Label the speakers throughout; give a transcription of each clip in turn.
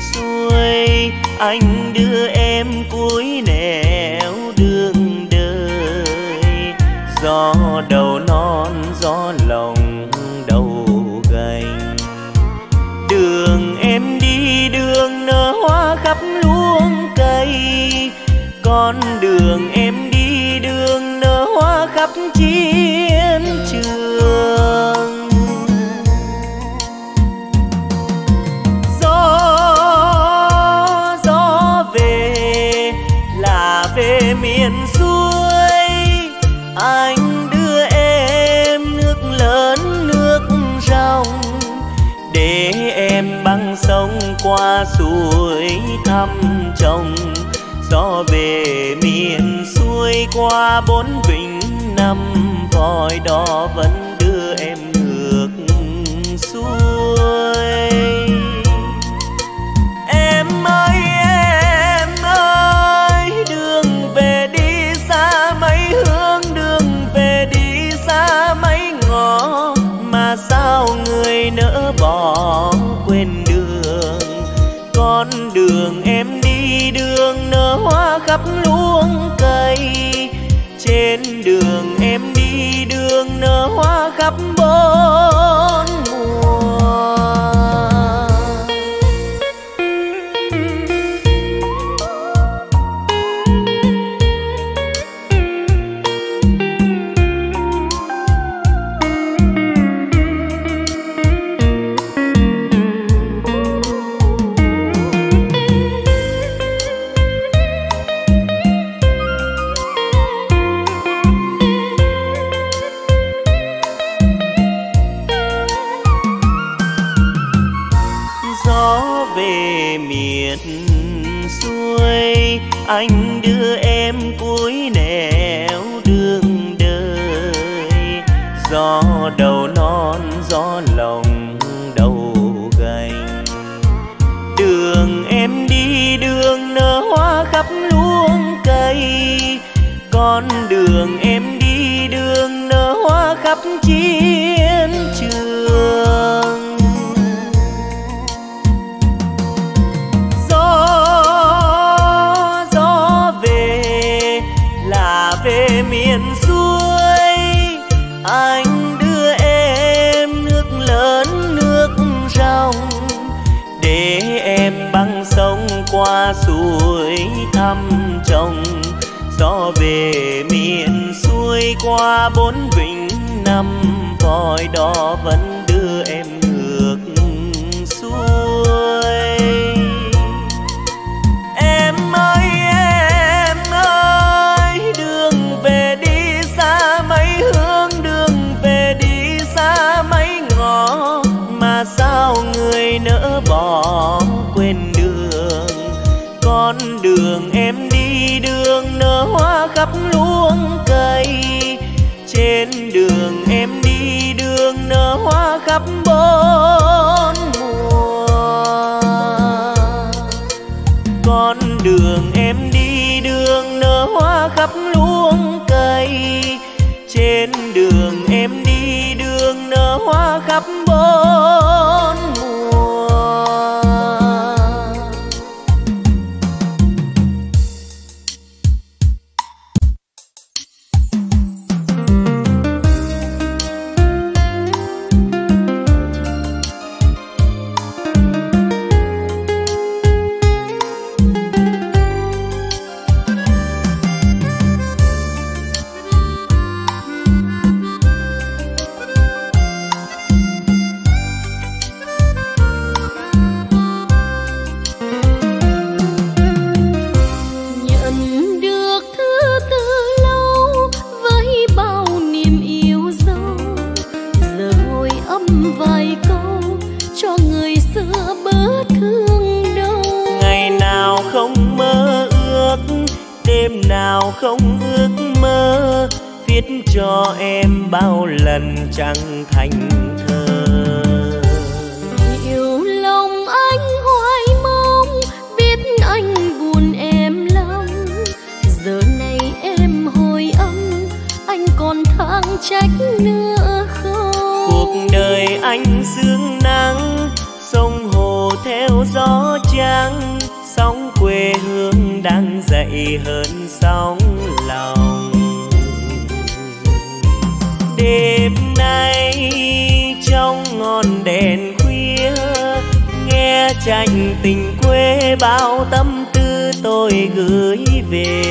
Speaker 1: xuôi, anh đưa em cuối nẻo đường đời. Gió đầu non gió lòng đầu gành, đường em đi đường nở hoa khắp luống cây. Con đường em đi đường nở hoa khắp chiến trường. Gió về là về miền xuôi, anh đưa em nước lớn nước ròng, để em băng sông qua suối thăm chồng. Gió về miền xuôi qua 4 vịnh 5 vòi đò vẫn đưa em ngược xuôi. Em ơi, đường về đi xa mấy hướng, đường về đi xa mấy ngõ, mà sao người nỡ bỏ quên đường. Con đường em đi đường nở hoa khắp luống cây, trên đường em đi đường nở hoa khắp 4 mùa. Anh đưa em cuối nẻo đường đời. Gió đầu non gió lòng đầu gành, đường em đi đường nở hoa khắp luống cây. Con đường em đi đường nở hoa khắp chiến trường. Về miền xuôi, anh đưa em nước lớn nước ròng, để em băng sông qua suối thăm chồng. Gió về miền xuôi qua 4 vịnh 5 vòi đò vẫn đưa em ngược xuôi. Em ơi, đường về đi xa mấy hướng, đường về đi xa mấy ngõ, mà sao người nỡ bỏ quên đường. Con đường em đi đường nở hoa khắp luống cây, trên đường em đi đường nở hoa khắp 4 mùa. Con đường em đi đường nở hoa khắp luống cây, trên đường em đi đường nở hoa khắp 4 mùa. Đêm nào không ước mơ, viết cho em bao lần chẳng thành thơ.
Speaker 2: Yêu lòng anh hoài mong, biết anh buồn em lắm. Giờ này em hồi âm, anh còn thang trách nữa không?
Speaker 1: Cuộc đời anh sương nắng, sông hồ theo gió trắng, sóng quê hương đang dậy hơn sóng lòng. Đêm nay trong ngọn đèn khuya, nghe tranh tình quê bao tâm tư tôi gửi về.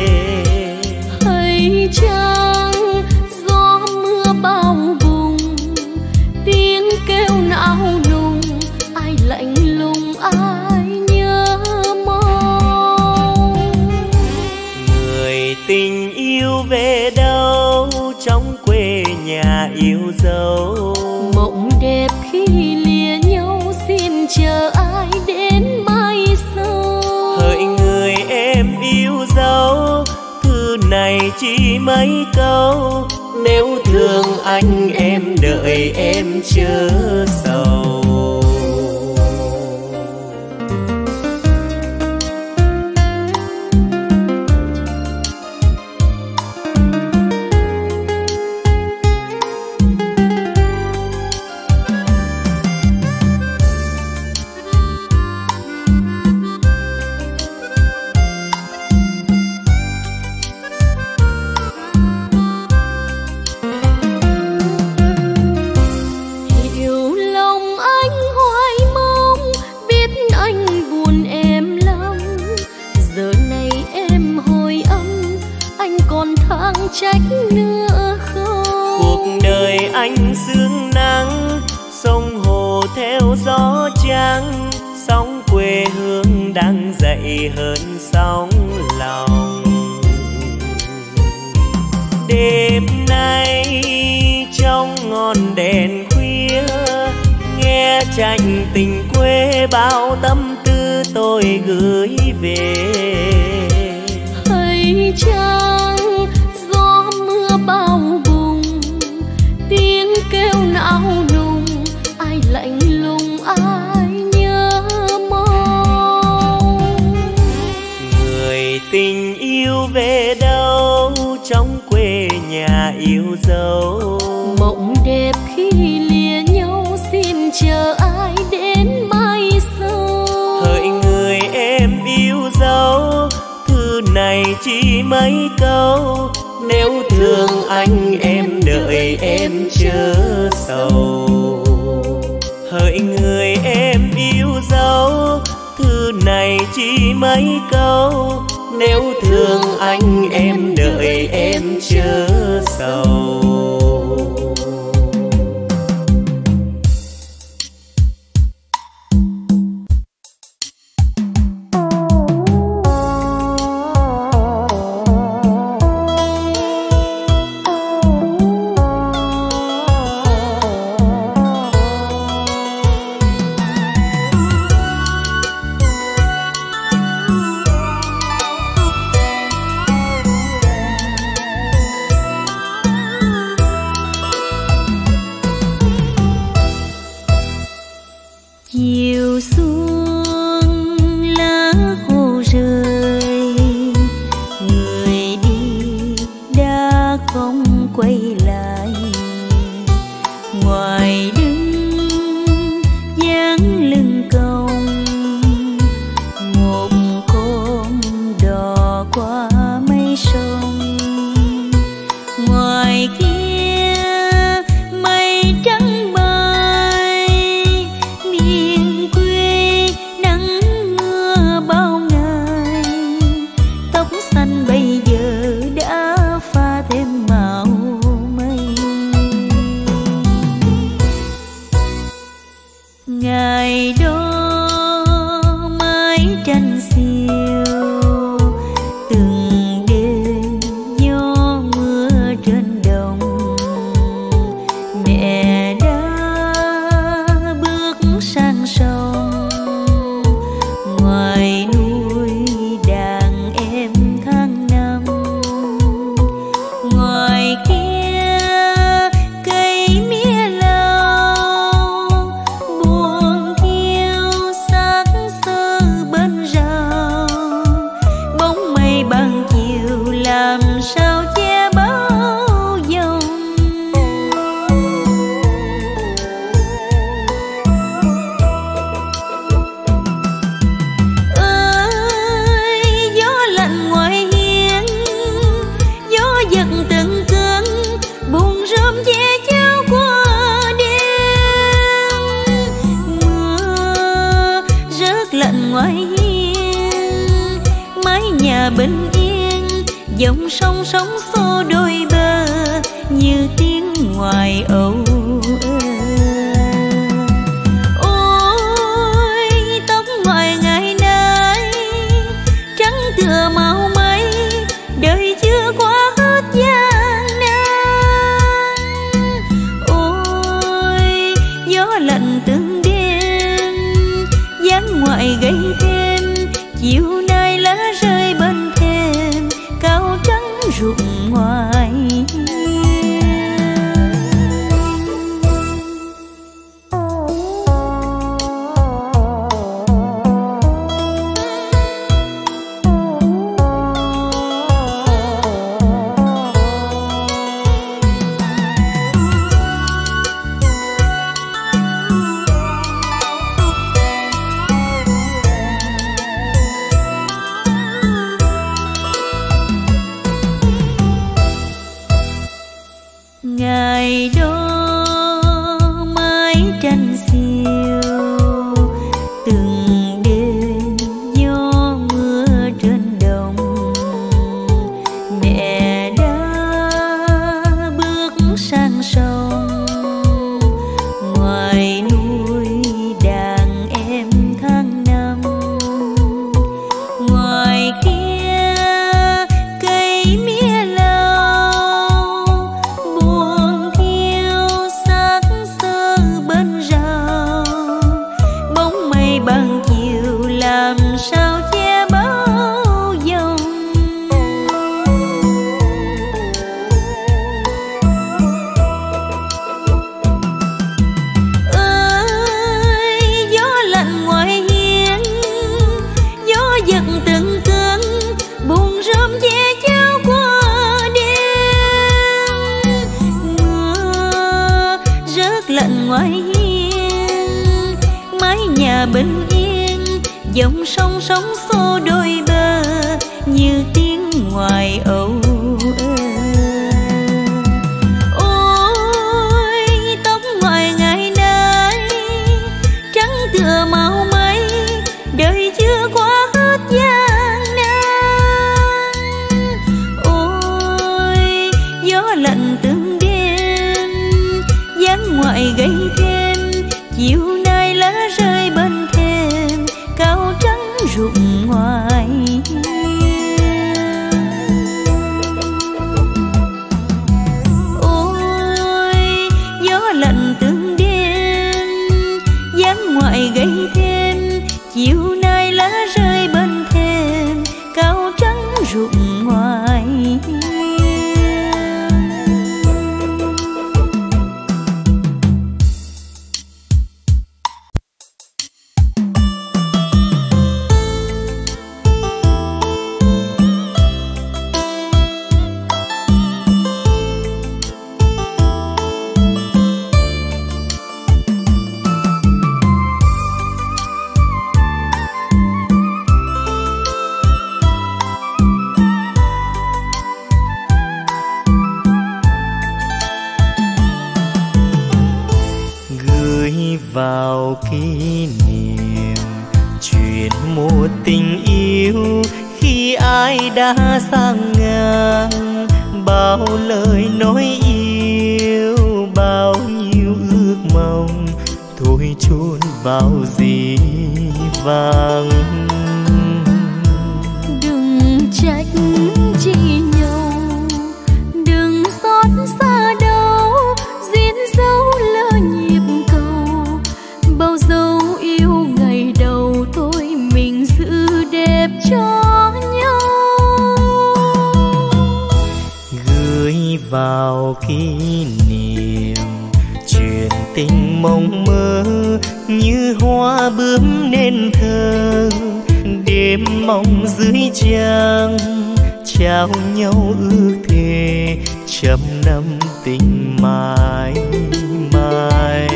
Speaker 2: Hay chăng gió mưa bao vùng, tiếng kêu não nùng, ai lạnh lùng ai nhớ mong.
Speaker 1: Người tình yêu về đâu trong quê nhà yêu dấu,
Speaker 2: mộng đẹp khi lìa nhau xin chờ ai đến mai sau.
Speaker 1: hỡi người em yêu dấu, thư này chỉ mấy câu, nếu thương anh em đợi em chớ sầu.
Speaker 2: Trách nữa không?
Speaker 1: Cuộc đời anh sương nắng, sông hồ theo gió trắng, sóng quê hương đang dậy hơn sóng lòng. Đêm nay trong ngọn đèn khuya, nghe tranh tình quê bao tâm tư tôi gửi về.
Speaker 2: Hay chăng bao vùng, tiếng kêu não nùng, ai lạnh lùng ai nhớ mong.
Speaker 1: Người tình yêu về đâu trong quê nhà yêu dấu,
Speaker 2: mộng đẹp khi lìa nhau xin chờ ai đến mai sau.
Speaker 1: hỡi người em yêu dấu, thư này chỉ mấy câu, nếu thương anh em đợi em chớ sầu. Hỡi người em yêu dấu, thư này chỉ mấy câu, nếu thương anh em đợi em chớ sầu.
Speaker 2: lạnh ngoài hiên, mái nhà bình yên, dòng sông sóng xô đôi bờ như tiếng ngoài âu. Ôi tóc ngoài ngày nay trắng tựa màu mây, đời chưa qua hết gian nan. Ôi gió lạnh từng đêm, dáng ngoại gây thêm, chiều nay lá rơi bên thềm, cao trắng rụng ngoài. Ngày đó mái tranh xiêu, từng đêm gió mưa trên đồng, mẹ đã bước sang sông, ngoài nuôi đàn em tháng năm. Ngoài kia cây mía lau buồn thiêu xác xơ bên rào, bóng mây ban chiều làm sao che bão dòng. Ơi gió lạnh ngoài hiên, gió giật từng cơn, buồn rơm che cháo qua đêm. Mưa rớt lạnh ngoài hiên, mái nhà bình yên, dòng sông sóng xô đôi bờ như tiếng ngoài âu. Ôi tóc ngoài ngày nay trắng tựa màu mây, đời chưa qua hết gian nan. Ôi gió lạnh từng đêm, dáng ngoại gây thêm, chiều nay lá rơi bên thềm, cao trắng rụng ngoài. Ôi gió lạnh từng đêm, dáng ngoại gây thêm, chiều nay lá rơi bên thềm, cao trắng rụng ngoài.
Speaker 1: Vào kỷ niệm chuyện một tình yêu, khi ai đã sang ngang, bao lời nói yêu, bao nhiêu ước mong thôi chôn vào dĩ vãng.
Speaker 2: Đừng trách chi nhau, đừng xót xa đâu, diễn dấu lỡ nhịp cầu, bao dấu yêu ngày đầu thôi mình giữ đẹp cho nhau.
Speaker 1: Gửi vào kỷ niệm chuyện tình mộng mơ, như hoa bướm nên thơ, đêm mong dưới trăng trao nhau ước thề, trăm năm tình mãi mãi.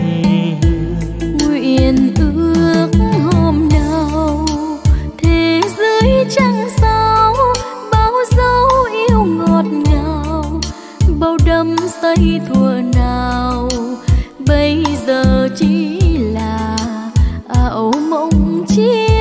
Speaker 2: Nguyện ước hôm nào thế giới trăng sao, bao dấu yêu ngọt ngào, bao đắm say thuở nào, bây giờ chỉ là ảo mộng chia.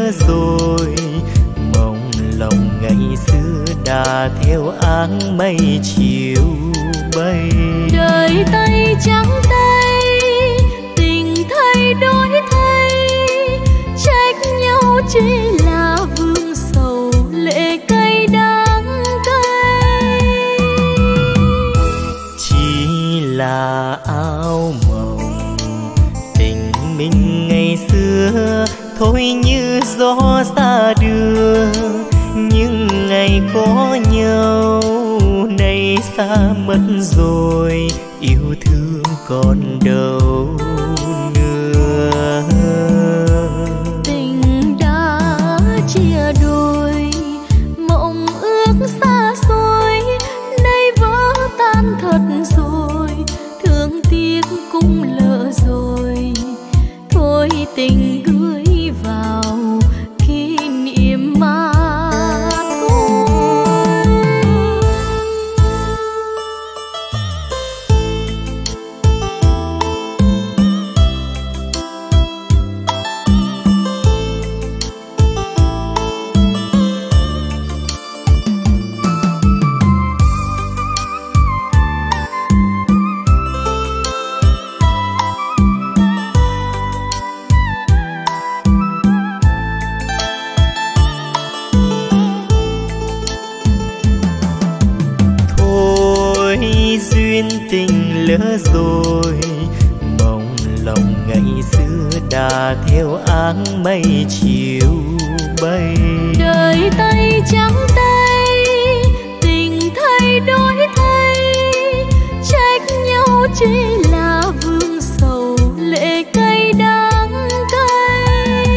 Speaker 1: lỡ rồi, mộng lòng ngày xưa đã theo áng mây chiều bay.
Speaker 2: Đời tay trắng tay, tình thay đổi thay, trách nhau chỉ là vương sầu lệ cay đắng cay.
Speaker 1: Chỉ là áo mộng tình mình ngày xưa, thôi như gió xa đưa. Những ngày có nhau nay xa mất rồi, yêu thương còn đâu nữa.
Speaker 2: Tình đã chia đôi, mộng ước xa xôi, nay vỡ tan thật rồi, thương tiếc cũng lỡ rồi. Thôi tình gửi vào kỷ niệm mà tình lỡ rồi, mong lòng ngày xưa đã theo áng mây chiều bay. Đời tay trắng tay, tình thay đổi thay, trách nhau chỉ là vương sầu lệ cay đắng cay.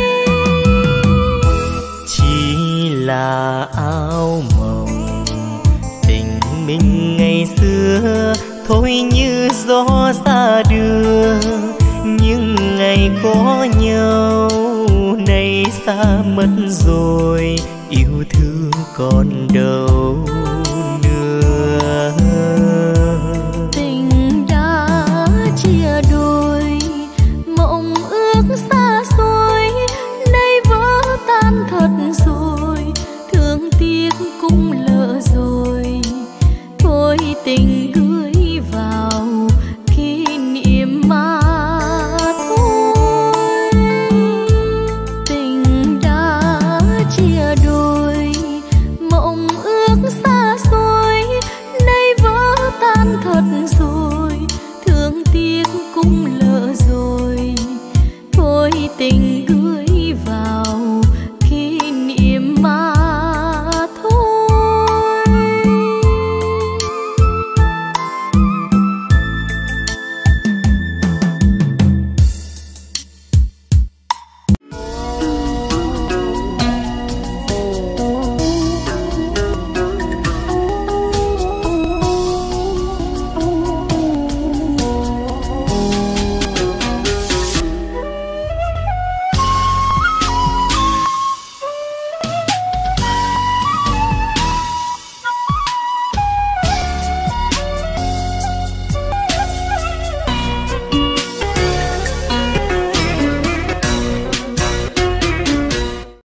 Speaker 1: Chỉ là áo mộng tình mình ngày xưa, thôi như gió xa đưa. Những ngày có nhau nay xa mất rồi, yêu thương còn đâu nữa.
Speaker 2: Tình đã chia đôi, mộng ước xa xôi, nay vỡ tan thật rồi, thương tiếc cũng lỡ rồi. Thôi tình